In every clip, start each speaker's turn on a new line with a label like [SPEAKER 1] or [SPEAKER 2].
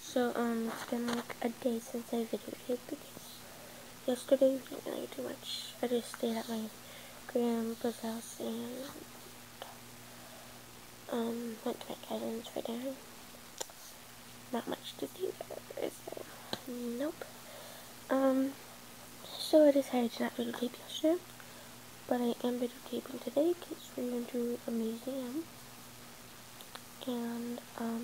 [SPEAKER 1] It's been like a day since I videotaped because yesterday we didn't really do much. I just stayed at my grandpa's house and, went to my cousin's for dinner. Not much to do there, is there? Nope. So I decided to not videotape yesterday, but I am videotaping today because we're going to a museum. And,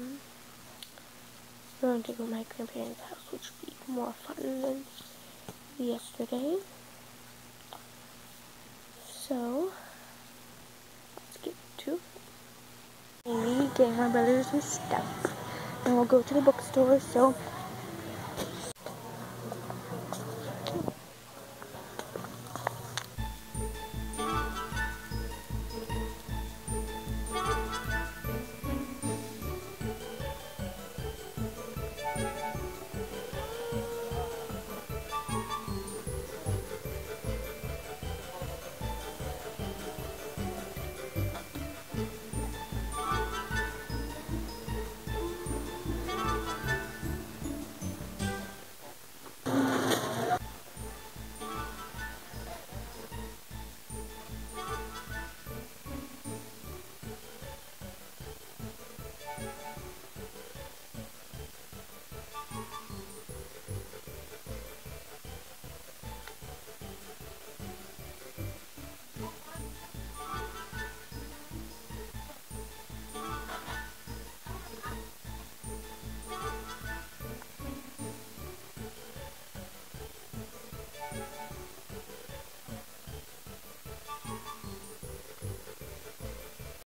[SPEAKER 1] we're going to go to my grandparents' house, which will be more fun than yesterday. So, let's get to it. Maybe get my brothers and stuff. And we'll go to the bookstore, so